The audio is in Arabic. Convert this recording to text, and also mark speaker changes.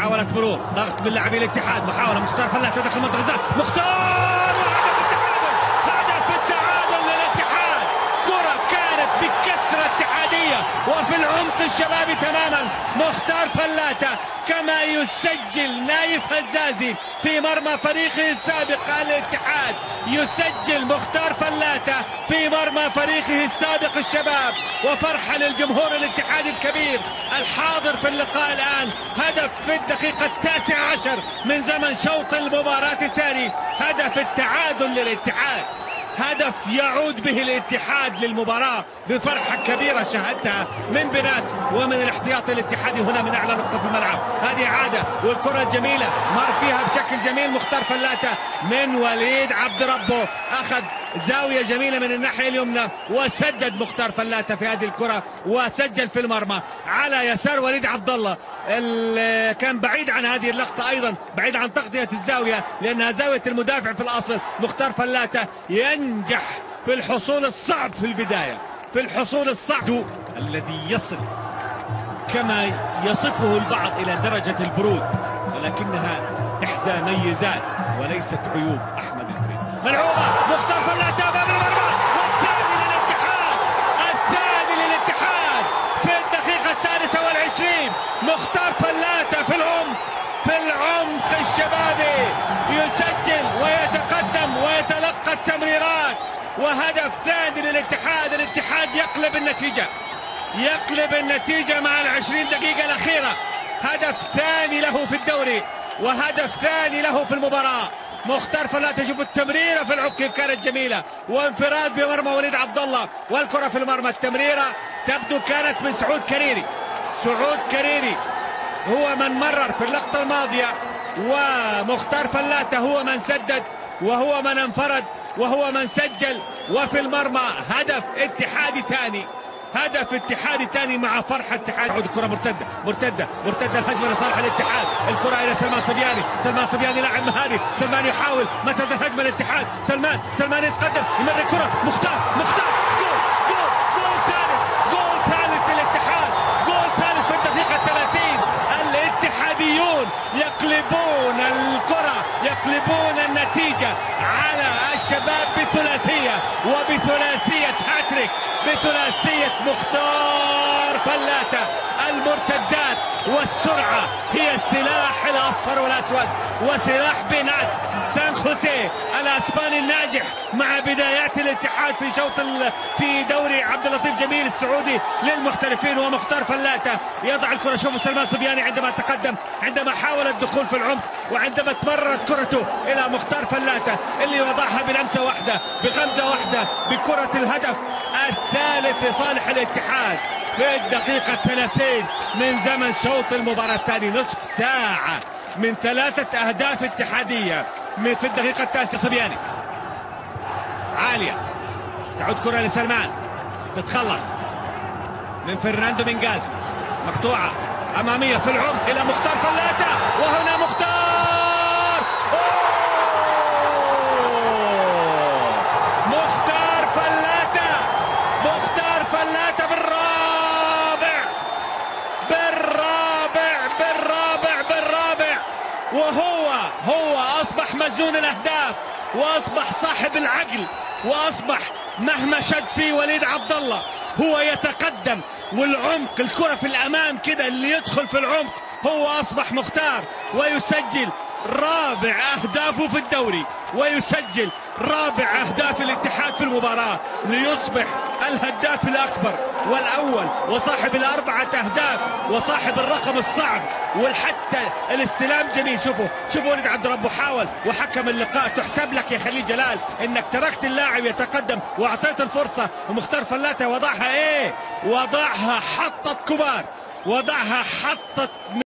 Speaker 1: محاولة مرور، ضغط من لاعبي الاتحاد، محاولة مختار فلاتة داخل منطقة الجزاء، مختار هدف التعادل للاتحاد. كرة كانت بكثرة اتحادية وفي العمق الشبابي تماما. مختار فلاتة كما يسجل نايف هزازي في مرمى فريقه السابق الاتحاد، يسجل مختار فلاتة في مرمى فريقه السابق الشباب. وفرحة للجمهور الاتحادي الكبير الحاضر في اللقاء الآن. هدف في الدقيقة 19 من زمن شوط المباراة الثاني، هدف التعادل للاتحاد، هدف يعود به الاتحاد للمباراة بفرحة كبيرة شاهدتها من بنات ومن الاحتياط الاتحادي هنا من أعلى نقطة في الملعب. هذه عادة والكرة الجميلة مر فيها بشكل جميل مختار فلاتة من وليد عبد ربه، أخذ زاوية جميلة من الناحية اليمنى وسدد مختار فلاتة في هذه الكرة وسجل في المرمى على يسار وليد عبد الله. كان بعيد عن هذه اللقطة أيضا، بعيد عن تغطية الزاوية لأنها زاوية المدافع في الأصل. مختار فلاتة ينجح في الحصول الصعب في البداية، في الحصول الصعب الذي يصل كما يصفه البعض إلى درجة البرود، ولكنها إحدى ميزات وليست عيوب أحمد الكريم. ملعوبة مختار فلاتة أمام المرمى والثاني للاتحاد، الثاني للاتحاد في الدقيقة 26. مختار فلاتة في العمق، في العمق الشبابي يسجل ويتقدم ويتلقى التمريرات وهدف ثاني للاتحاد. الاتحاد يقلب النتيجة، يقلب النتيجة مع ال20 دقيقة الأخيرة. هدف ثاني له في الدوري وهدف ثاني له في المباراة. مختار فلاتة شوف التمريرة في العمق كيف كانت جميلة، وانفراد بمرمى وليد عبد الله والكرة في المرمى. التمريرة تبدو كانت من سعود كريري، سعود كريري هو من مرر في اللقطة الماضية، ومختار فلاتة هو من سدد وهو من انفرد وهو من سجل. وفي المرمى هدف اتحادي ثاني، هدف اتحادي ثاني مع فرحة اتحاد. عود الكرة مرتدة الهجمة لصالح الاتحاد، الكرة إلى سلمان صبياني، سلمان صبياني لاعب مهاري، سلمان يحاول متى هجمة الاتحاد، سلمان يتقدم يمر الكرة، مختار جول ثالث للاتحاد، جول ثالث في الدقيقة 30. الاتحاديون يقلبون الكرة، يقلبون النتيجة على الشباب بثلاثية وبثلاثية هاتريك، بثلاثية مختار فلاتة. المرتدات والسرعة هي السلاح الأصفر والأسود وسلاح بنات سان خوسيه الأسباني الناجح مع بدايات الاتحاد في دوري عبد اللطيف جميل السعودي للمحترفين. ومختار فلاتة يضع الكرة، شوفوا سلمان صبياني عندما تقدم، عندما حاول الدخول في العمق وعندما تمررت كرته إلى مختار فلاتة اللي وضعها بلمسة واحدة بغمزة واحدة بكرة الهدف الثالث لصالح الاتحاد في الدقيقة 30 من زمن شوط المباراة الثاني. نصف ساعة من 3 أهداف اتحادية في الدقيقة 9. صبياني عالية، تعود كرة لسلمان، تتخلص من فرناندو مينغازو، مقطوعة أمامية في العمق إلى مختار فلاتة، وهنا مختار وهو أصبح مجنون الأهداف وأصبح صاحب العقل، وأصبح مهما شد فيه وليد عبد الله هو يتقدم، والعمق الكرة في الأمام كده اللي يدخل في العمق هو أصبح مختار، ويسجل رابع أهدافه في الدوري ويسجل رابع أهداف الاتحاد في المباراة ليصبح الهداف الأكبر والأول وصاحب ال4 أهداف وصاحب الرقم الصعب. وحتى الاستلام جميل، شوفوا وليد عبد ربه حاول وحكم اللقاء. تحسب لك يا خليل جلال انك تركت اللاعب يتقدم واعطيت الفرصة. ومختار فلاتة وضعها وضعها حطت كبار، وضعها حطت